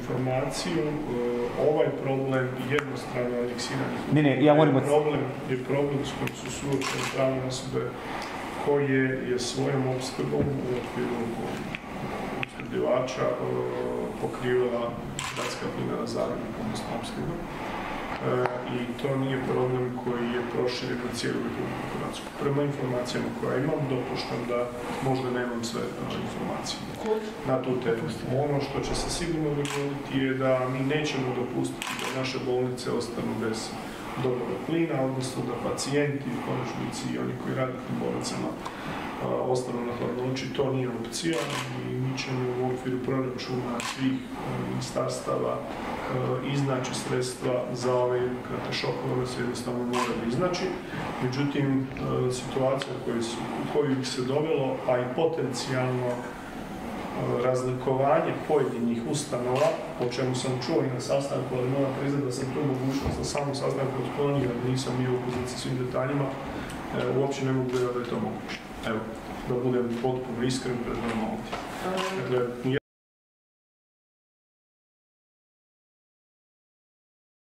informaciju, ovaj problem jednostrano aneksiranih je problem s kojim su suočene pravne osobe koje je svojom opskrbom u okviru opskrbljivača pokrivala gradska plina na Zagrebu, odnosno opskrbu. I to nije problem koji je proširen na cijelu Republiku Hrvatsku. Prema informacijama koje imam, dopuštam da možda nemam sve informacije na tu temu. Ono što će se sigurno dogoditi je da mi nećemo dopustiti da naše bolnice ostanu bez dobave plina, odnosno da pacijenti, u konačnici i oni koji rade u bolnicama, ostanu na hladnoći. To nije opcija i mi ćemo u okviru proračuna svih ministarstava iznaći sredstva za ove jednokratne šokove, one se jednostavno moraju iznaći. Međutim, situacija u koju bi se dovelo, a i potencijalno razlikovanje pojedinih ustanova, o čemu sam čuo i na sastanku, ali moram priznati da sam tu mogućnost na samom sastanku otklonio, jer nisam bio upoznat sa svim detaljima, uopće ne mogu gledati da je to moguće. Evo, da budem potpuno iskren pred vama ovdje.